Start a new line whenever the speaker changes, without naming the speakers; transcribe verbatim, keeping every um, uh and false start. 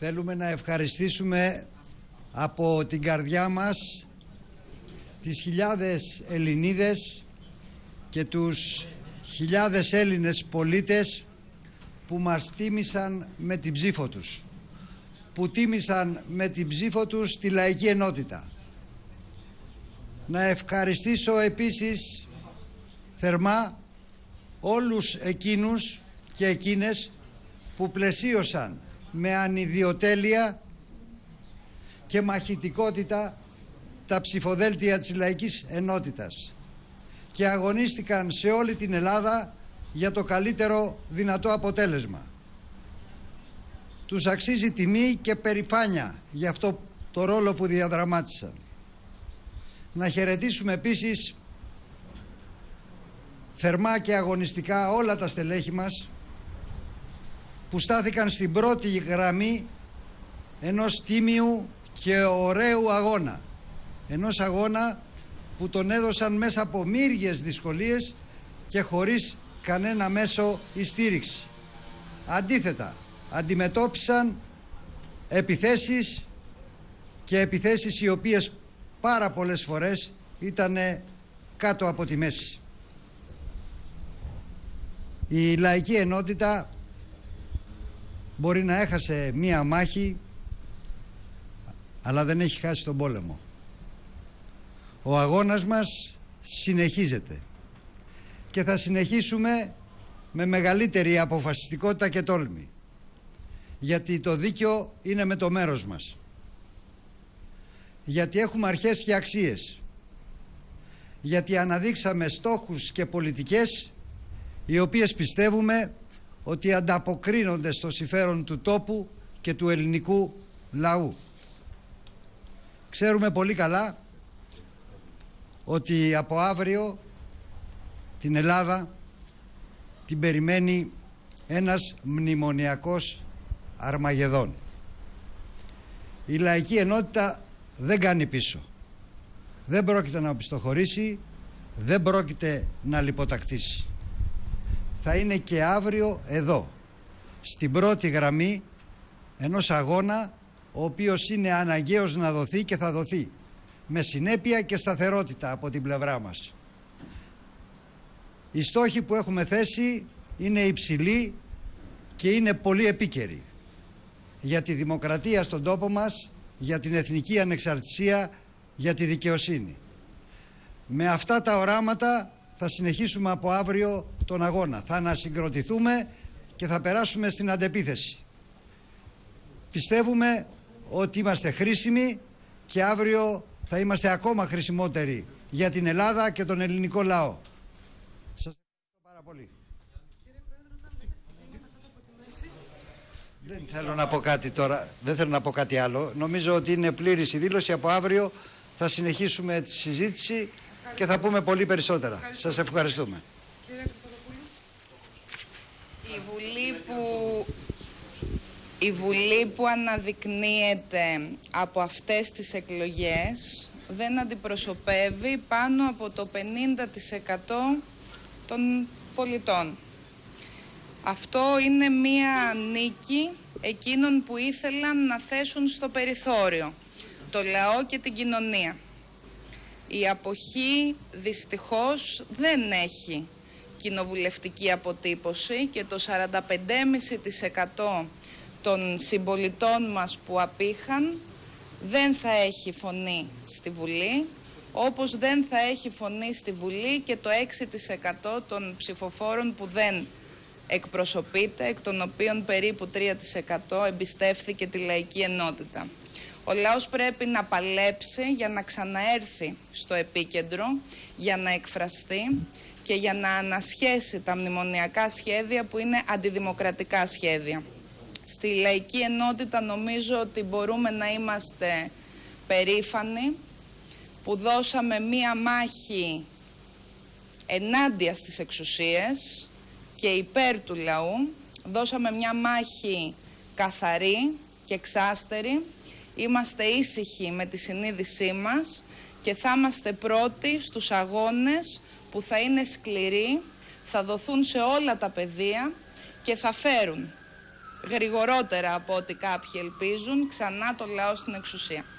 Θέλουμε να ευχαριστήσουμε από την καρδιά μας τις χιλιάδες Ελληνίδες και τους χιλιάδες Έλληνες πολίτες που μας τίμησαν με την ψήφο τους, που τίμησαν με την ψήφο τους τη λαϊκή ενότητα. Να ευχαριστήσω επίσης θερμά όλους εκείνους και εκείνες που πλαισίωσαν με ανιδιοτέλεια και μαχητικότητα τα ψηφοδέλτια της λαϊκής ενότητας και αγωνίστηκαν σε όλη την Ελλάδα για το καλύτερο δυνατό αποτέλεσμα. Τους αξίζει τιμή και περηφάνεια για αυτό το ρόλο που διαδραμάτισαν. Να χαιρετήσουμε επίσης θερμά και αγωνιστικά όλα τα στελέχη μας που στάθηκαν στην πρώτη γραμμή ενός τίμιου και ωραίου αγώνα. Ενός αγώνα που τον έδωσαν μέσα από μύριες δυσκολίες και χωρίς κανένα μέσο ή στήριξη. Αντίθετα, αντιμετώπισαν επιθέσεις και επιθέσεις οι οποίες πάρα πολλές φορές ήταν κάτω από τη μέση. Η λαϊκή ενότητα μπορεί να έχασε μία μάχη, αλλά δεν έχει χάσει τον πόλεμο. Ο αγώνας μας συνεχίζεται και θα συνεχίσουμε με μεγαλύτερη αποφασιστικότητα και τόλμη, γιατί το δίκαιο είναι με το μέρος μας, γιατί έχουμε αρχές και αξίες, γιατί αναδείξαμε στόχους και πολιτικές οι οποίες πιστεύουμε ότι ανταποκρίνονται στο συμφέρον του τόπου και του ελληνικού λαού. Ξέρουμε πολύ καλά ότι από αύριο την Ελλάδα την περιμένει ένας μνημονιακός Αρμαγεδόν. Η λαϊκή ενότητα δεν κάνει πίσω. Δεν πρόκειται να οπισθοχωρήσει, δεν πρόκειται να λιποτακτήσει. Θα είναι και αύριο εδώ, στην πρώτη γραμμή ενός αγώνα ο οποίος είναι αναγκαίος να δοθεί και θα δοθεί με συνέπεια και σταθερότητα από την πλευρά μας. Οι στόχοι που έχουμε θέσει είναι υψηλοί και είναι πολύ επίκαιροι για τη δημοκρατία στον τόπο μας, για την εθνική ανεξαρτησία, για τη δικαιοσύνη. Με αυτά τα οράματα θα συνεχίσουμε από αύριο τον αγώνα. Θα ανασυγκροτηθούμε και θα περάσουμε στην αντεπίθεση. Πιστεύουμε ότι είμαστε χρήσιμοι και αύριο θα είμαστε ακόμα χρησιμότεροι για την Ελλάδα και τον ελληνικό λαό. Σας ευχαριστώ πάρα πολύ. Δεν θέλω να πω κάτι τώρα, δεν θέλω να πω κάτι άλλο. Νομίζω ότι είναι πλήρης η δήλωση. Από αύριο θα συνεχίσουμε τη συζήτηση και θα πούμε πολύ περισσότερα. Ευχαριστώ. Σας ευχαριστούμε.
Η Βουλή που, η Βουλή που αναδεικνύεται από αυτές τις εκλογές δεν αντιπροσωπεύει πάνω από το πενήντα τοις εκατό των πολιτών. Αυτό είναι μία νίκη εκείνων που ήθελαν να θέσουν στο περιθώριο το λαό και την κοινωνία. Η αποχή δυστυχώς δεν έχει κοινοβουλευτική αποτύπωση και το σαράντα πέντε κόμμα πέντε τοις εκατό των συμπολιτών μας που απήχαν δεν θα έχει φωνή στη Βουλή, όπως δεν θα έχει φωνή στη Βουλή και το έξι τοις εκατό των ψηφοφόρων που δεν εκπροσωπείται, εκ των οποίων περίπου τρία τοις εκατό εμπιστεύθηκε τη λαϊκή ενότητα. Ο λαός πρέπει να παλέψει για να ξαναέρθει στο επίκεντρο, για να εκφραστεί και για να ανασχέσει τα μνημονιακά σχέδια που είναι αντιδημοκρατικά σχέδια. Στη λαϊκή ενότητα νομίζω ότι μπορούμε να είμαστε περήφανοι που δώσαμε μία μάχη ενάντια στις εξουσίες και υπέρ του λαού. Δώσαμε μια μάχη καθαρή και εξάστερη. Είμαστε ήσυχοι με τη συνείδησή μας και θα είμαστε πρώτοι στους αγώνες που θα είναι σκληροί, θα δοθούν σε όλα τα πεδία και θα φέρουν γρηγορότερα από ό,τι κάποιοι ελπίζουν ξανά το λαό στην εξουσία.